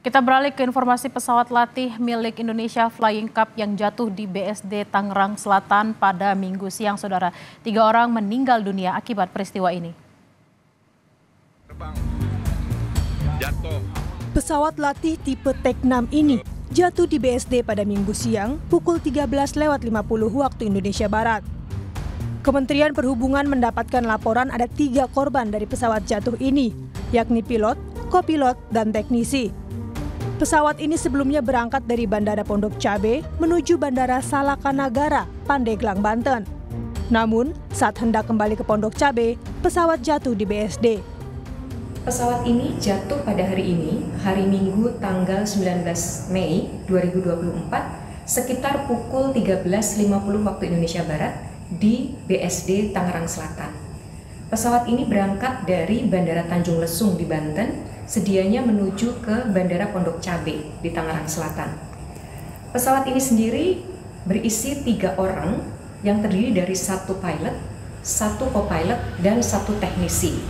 Kita beralih ke informasi pesawat latih milik Indonesia Flying Cup yang jatuh di BSD Tangerang Selatan pada Minggu siang, Saudara. 3 orang meninggal dunia akibat peristiwa ini. Pesawat latih tipe TEK-6 ini jatuh di BSD pada Minggu siang pukul 13.50 waktu Indonesia Barat. Kementerian Perhubungan mendapatkan laporan ada 3 korban dari pesawat jatuh ini, yakni pilot, kopilot, dan teknisi. Pesawat ini sebelumnya berangkat dari Bandara Pondok Cabe menuju Bandara Salakanagara, Pandeglang, Banten. Namun, saat hendak kembali ke Pondok Cabe, pesawat jatuh di BSD. Pesawat ini jatuh pada hari ini, hari Minggu tanggal 19 Mei 2024, sekitar pukul 13.50 waktu Indonesia Barat di BSD Tangerang Selatan. Pesawat ini berangkat dari Bandara Tanjung Lesung di Banten, sedianya menuju ke Bandara Pondok Cabe di Tangerang Selatan. Pesawat ini sendiri berisi 3 orang yang terdiri dari 1 pilot, 1 co-pilot, dan 1 teknisi.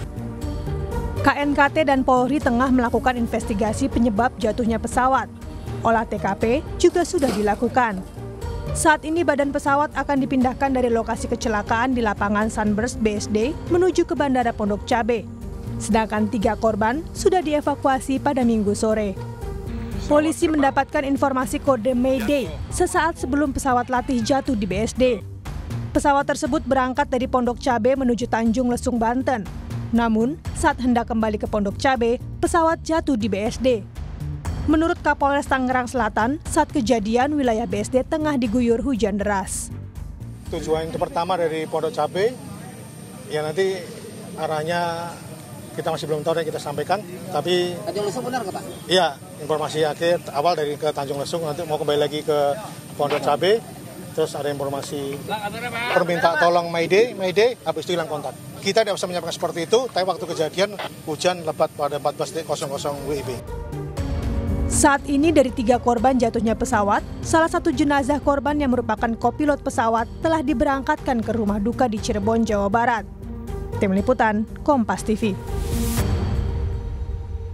KNKT dan Polri tengah melakukan investigasi penyebab jatuhnya pesawat. Olah TKP juga sudah dilakukan. Saat ini badan pesawat akan dipindahkan dari lokasi kecelakaan di lapangan Sunburst BSD menuju ke Bandara Pondok Cabe. Sedangkan 3 korban sudah dievakuasi pada Minggu sore. Polisi mendapatkan informasi kode Mayday sesaat sebelum pesawat latih jatuh di BSD. Pesawat tersebut berangkat dari Pondok Cabe menuju Tanjung Lesung, Banten. Namun, saat hendak kembali ke Pondok Cabe, pesawat jatuh di BSD. Menurut Kapolres Tangerang Selatan, saat kejadian wilayah BSD tengah diguyur hujan deras. Tujuan pertama dari Pondok Cabe, ya nanti arahnya kita masih belum tahu dan kita sampaikan. Tapi Tanjung Lesung benar nggak Pak? Iya, informasi akhir awal dari ke Tanjung Lesung, nanti mau kembali lagi ke Pondok Cabe. Terus ada informasi permintaan tolong Mayday, habis itu hilang kontak. Kita tidak bisa menyampaikan seperti itu, tapi waktu kejadian hujan lebat pada 14.00 WIB. Saat ini dari 3 korban jatuhnya pesawat, salah satu jenazah korban yang merupakan kopilot pesawat telah diberangkatkan ke rumah duka di Cirebon, Jawa Barat. Tim Liputan, Kompas TV.